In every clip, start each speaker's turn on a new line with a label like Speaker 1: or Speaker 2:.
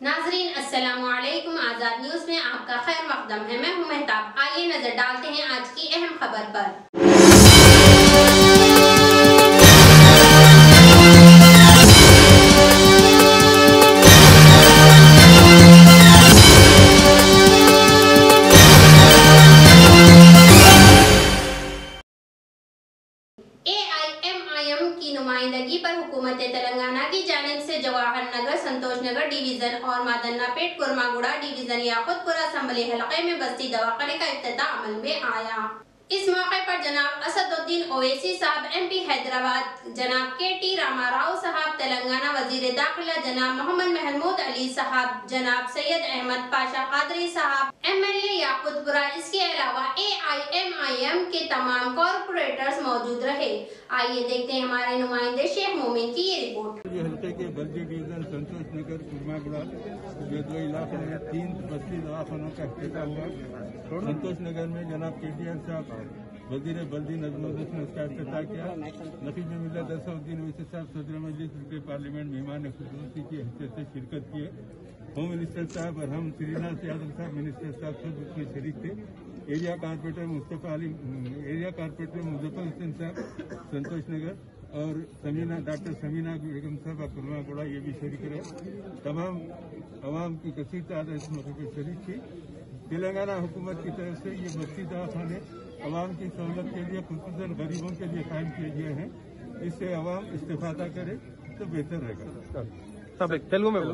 Speaker 1: नाजरीन अस्सलामु अलैकुम। आजाद न्यूज में आपका खैर मकदम है। मैं हूं मेहताब। आइए नजर डालते हैं आज की अहम खबर पर। AIMIM की नुमाइंदगी पर हुकूमत तेलंगाना की जानिब से जवाहर नगर, संतोष नगर डिवीजन और मादन्नापेट कुर्मागुड़ा डिवीजन याकुतपुरा असम्बली हलके में बस्ती दवाखाने का इफ्तिताह अमल में आया। इस मौके पर जनाब असदुद्दीन ओवैसी साहब MP हैदराबाद, जनाब KT रामाराव साहब तेलंगाना वजीर दाखिला, जनाब मोहम्मद महमूद अली साहब, जनाब सैयद अहमद पाशा कादरी साहब MLA याकुतपुरा, इसके अलावा AIMIM के तमाम कॉर्पोरेटर्स मौजूद रहे। आइए देखते हैं हमारे नुमाइंदे शेख मोमिन की ये रिपोर्ट।
Speaker 2: हल्के के बल्दी डिवीजन संतोष नगर कुर्मागुड़ा ये दो इलाकों में 3 बस्ती दवाखानों का इफ्तिताह हुआ। संतोष नगर में जनाब KTR साहब वजीर बल्दी नजमुद्दीन ने उसका इफ्तिताह किया। नफीज मिल्लत असदुद्दीन ओवैसी साहब सदर मजलिस के पार्लियामेंट मेहमान खुसूसी की हैसियत से शिरकत किए। होम मिनिस्टर साहब और हम श्रीनाथ यादव साहब मिनिस्टर साहब सब उसमें शरीक थे। एरिया कारपोरेटर मुजफ्फर हुसैन साहब संतोष नगर और डॉक्टर समीना बेगम साहब कुर्मागुड़ा ये भी शरीक रहे। तमाम अवाम की कसीर तादाद इस मौके पर शरीक थी। तेलंगाना हुकूमत की तरफ से ये बस्ती दवाखाने अवाम की सहूलत के लिए, खुसूसन गरीबों के लिए कायम किए गए हैं। इससे अवाम इस्तेफादा करे तो बेहतर रहेगा।
Speaker 3: तेलुगु में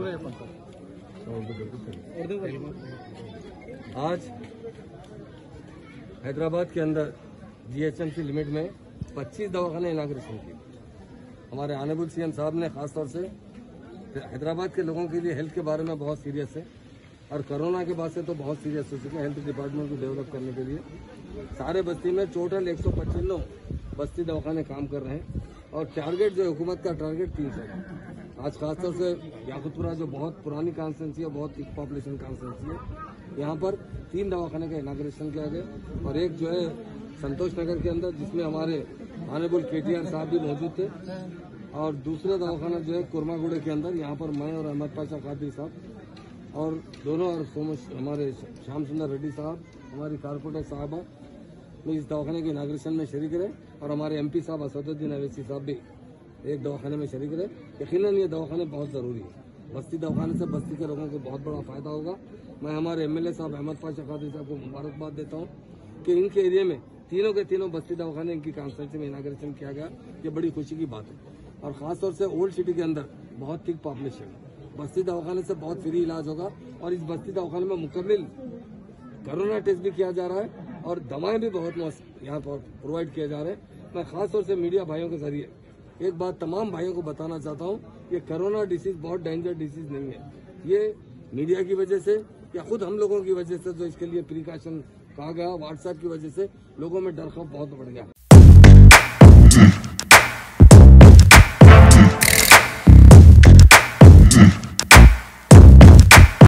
Speaker 4: आज हैदराबाद के अंदर GHMC लिमिट में 25 दवाखाने इनाग्रेशन किए। हमारे ऑनरेबल CM साहब ने खासतौर से हैदराबाद के लोगों के लिए हेल्थ के बारे में बहुत सीरियस है और कोरोना के बाद से तो बहुत सीरियस हो चुके हैं। हेल्थ डिपार्टमेंट को डेवलप करने के लिए सारे बस्ती में टोटल 125 बस्ती दवाखाने काम कर रहे हैं और टारगेट जो हुकूमत का टारगेट 300 है। आज खासतौर से याकुतपुरा जो बहुत पुरानी कॉन्स्टिट्यूंसी है, बहुत थिक पॉपुलेशन कॉन्स्टिट्यूंसी है, यहाँ पर 3 दवाखाने का इनाग्रेशन किया गया और एक जो है संतोष नगर के अंदर जिसमें हमारे ऑनरेबल KTR साहब भी मौजूद थे और दूसरा दवाखाना जो है कुर्मागुड़े के अंदर यहाँ पर मैं और अहमद पाशा कादरी साहब और दोनों और हमारे श्याम सुंदर रेड्डी साहब हमारी कारपोरेटर साहबा में इस दवाखाने के इनाग्रेशन में शरीक रहे और हमारे MP साहब असदुद्दीन ओवैसी साहब भी एक दवाखाने में शरीक रहे। यकीनन ये दवाखाने बहुत जरूरी है। बस्ती दवाखाने से बस्ती के लोगों को बहुत बड़ा फायदा होगा। मैं हमारे MLA साहब अहमद पाशा कादरी साहब को मुबारकबाद देता हूँ कि इनके एरिया में तीनों के तीनों बस्ती दवाखाने इनकी कॉन्स्टिट्यूंसी में इनाग्रेशन किया गया। ये बड़ी खुशी की बात है और खासतौर से ओल्ड सिटी के अंदर बहुत थिक पॉपुलेशन है। बस्ती दवाखाने से बहुत फ्री इलाज होगा और इस बस्ती दवाखाने में मुकम्मल कोरोना टेस्ट भी किया जा रहा है और दवाएं भी बहुत यहाँ पर प्रोवाइड किए जा रहे हैं। मैं खासतौर से मीडिया भाइयों के जरिए एक बात तमाम भाइयों को बताना चाहता हूँ, ये कोरोना डिसीज बहुत डेंजर डिसीज नहीं है। ये मीडिया की वजह से या खुद हम लोगों की वजह से जो इसके लिए प्रिकॉशन कहा गया, व्हाट्सएप की वजह से लोगों में डर खौफ बहुत बढ़ गया।